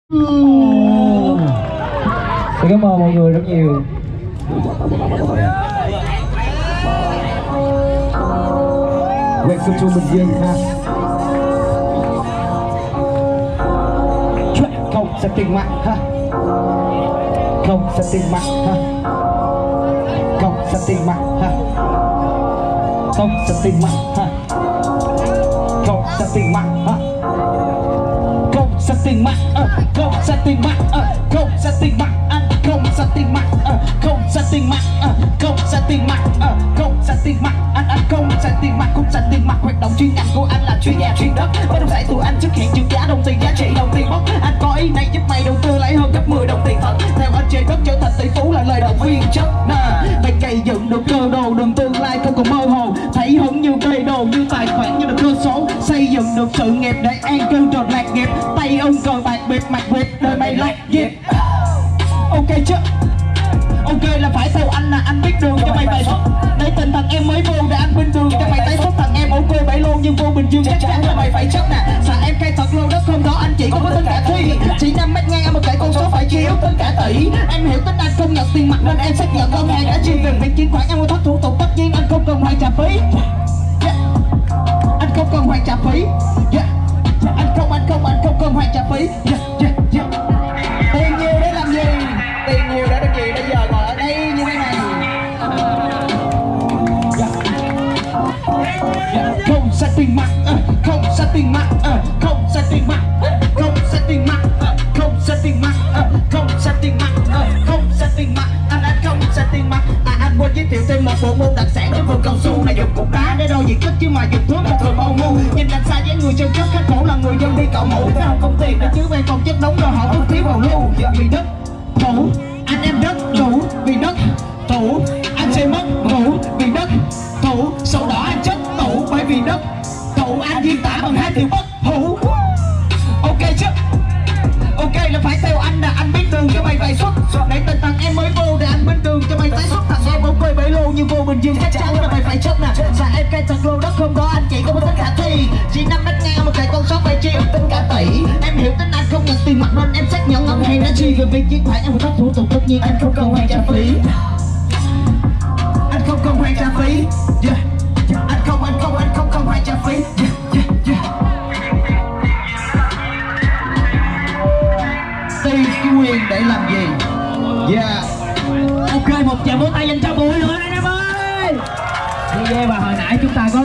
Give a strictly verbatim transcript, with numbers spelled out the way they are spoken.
Xin cảm ơn mọi người rất nhiều. Welcome to Bình Dương ha. Không sẽ tiền mặt ha. Không sẽ tiền mặt ha. Không sẽ tiền mặt ha. Không sẽ tiền mặt ha. Không sẽ tiền mặt ha. Không sẽ tiền mặt, không sẽ tiền mặt, không sẽ tiền mặt, anh không sẽ tiền mặt, không sẽ tiền mặt, không sẽ tiền mặt, không sẽ tiền mặt, anh anh không sẽ tiền mặt, không sẽ tiền mặt. Hoạt động chuyên ngành của anh là chuyên nhà chuyên đất. Bất động sản tụi anh xuất hiện chữ giá đồng tiền, giá trị đồng tiền mất. Anh có ý này giúp mày đầu tư lấy hơn gấp mười đồng tiền thật. Theo anh chơi đất trở thành tỷ phú là lời động viên chất. Mày gây dựng được cơ đồ, đường tương lai không còn mơ hồ. Thấy hứng như cây đồ, như tài khoản như được cơ số. Xây dựng được sự nghiệp để an cư tròn lạc nghiệp. Tay ông cờ bạc bịp mặt bịp đời mày lạc nghiệp. Ok chứ? Ok là phải theo anh là anh biết đường cho mày bài xuất. Để tinh thần em mới vô để anh bên đường cho mày tay xuất. Thằng em ở quê bảy lô nhưng vô Bình Dương chắc chắn là mày phải chất nè. Xà em khai thật lô đất không đó anh chỉ không có tính cả thi. Chỉ năm mét ngang em một cái con số phải chiếu tính cả tỷ. Em hiểu tính anh không nhận tiền mặt nên em xác nhận ngân hàng đã chi về việc chuyển khoản em có thất thủ tục tất nhiên anh không cần hoàn trả phí. Yeah. Anh không cần hoàn trả phí. Yeah. Anh không anh không anh không cần hoàn trả phí. Yeah. Yeah. Yeah. Tiền nhiều để làm gì? Tiền nhiều để làm gì? Bây giờ ngồi ở đây như thế này. Yeah. Yeah. Không sẽ tiền mặt, không sẽ tiền mặt, không sẽ tiền mặt, không sẽ tiền mặt, không sẽ tiền mặt, không sẽ tiền mặt, không sẽ tiền mặt, anh anh không sẽ tiền mặt. À anh quên giới thiệu thêm một bộ môn đặc sản đến vườn cao su này, dùng cục đá để đo diện tích chứ mà dùng thước là thường bao ngu. Nhìn đằng xa với người chân chất khách khổ là người dân đi cạo mũ, phải không công tiền để chứ bên còn chất đóng rồi họ không thiếu vào lưu. Vì đất thủ anh em đất thủ, vì đất thủ anh sẽ mất ngủ, vì đất thủ sổ đỏ anh chất tủ, bởi vì đất thủ anh diễn tả bằng hai từ bất hủ. Ok chứ? Ok là phải theo anh là anh biết đường cho mày bài xuất. Để tình thằng em mới vô để anh bên đường cho mày tái xuất. Thằng em ở quê bảy lô nhưng vô Bình Dương chắc chắn là mày phải chất nè. Xà em cây thật lô đất không có anh chị không có tính khả thi. Chỉ năm mét ngang một cái con số phải chia tính cả tỷ. Em hiểu tính anh không nhận tiền mặt nên em xác nhận ngân hàng đã chi về việc chuyển khoản em có thất thủ tục tất nhiên anh không cần hoàn trả phí. Anh không cần hoàn trả phí. Yeah. Anh không anh không anh không cần hoàn trả phí. Yeah. Yeah. Yeah. Tiền quyền để làm gì? Yeah. Ok, một tràng vỗ tay dành cho Bụi nữa anh em ơi. Yeah, và hồi nãy chúng ta có